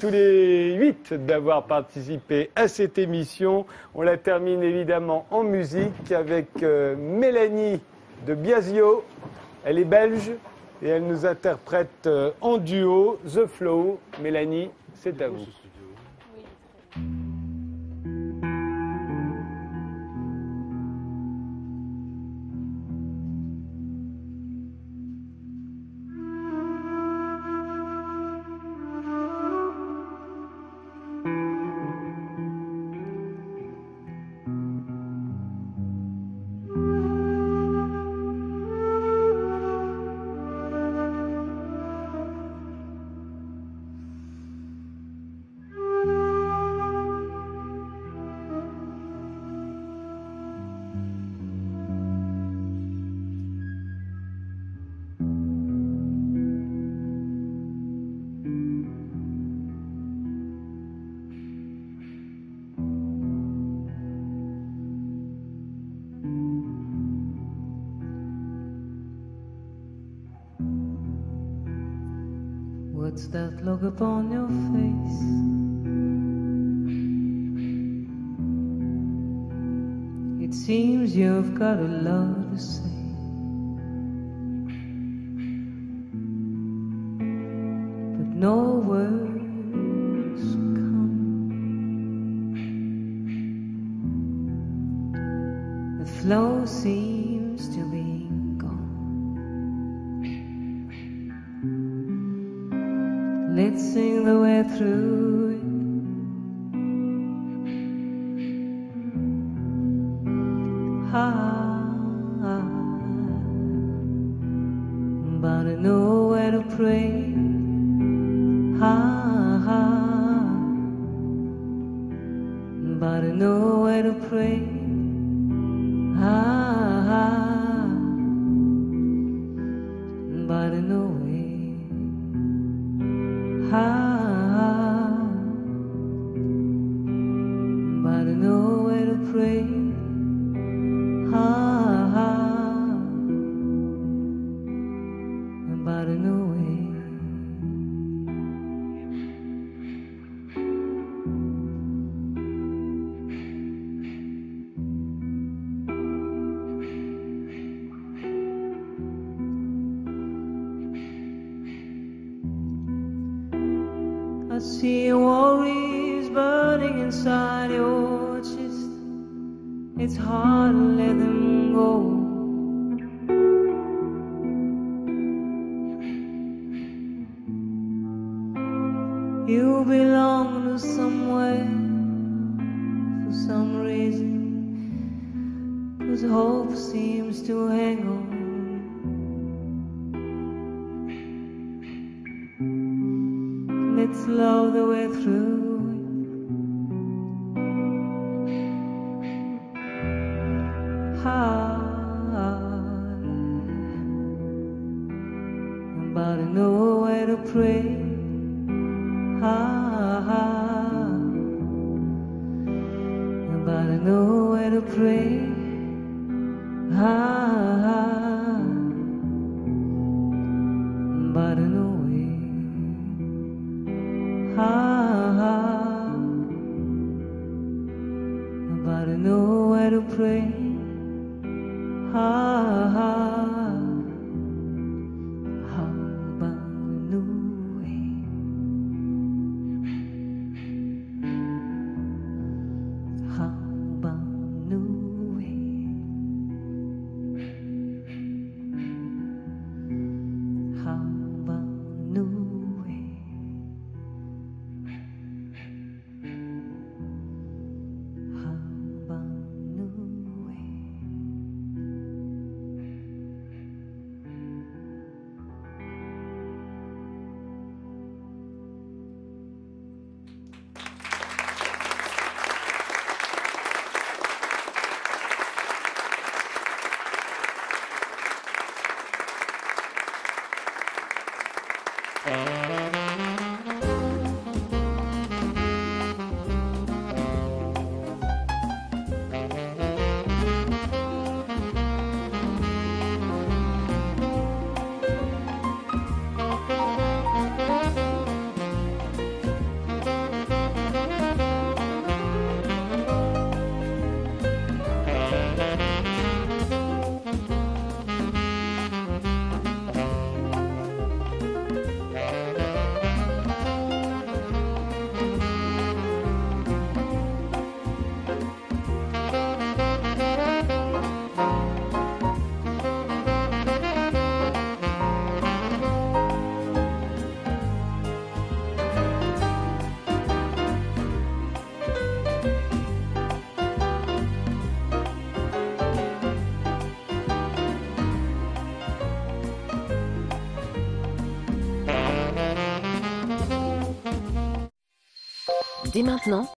tous les 8 d'avoir participé à cette émission. On la termine évidemment en musique avec Mélanie de Biasio. Elle est belge et elle nous interprète en duo The Flow. Mélanie, c'est à vous. What's that look upon your face? It seems you've got a lot to say. But no words come. The flow seems to be let's sing the way through it. Ha, but I know where to pray. Ha, but I know where to pray. Ha, but I know but I know where to pray. But I know I see worries burning inside your chest. It's hard to let them go. You belong to somewhere for some reason, 'cause hope seems to hang on. Let's love the way through it. But I know where to pray. But I know where to pray. But I know but I know where to pray. How about a new way? How about a new way? How about a new way? How about a new way? dès maintenant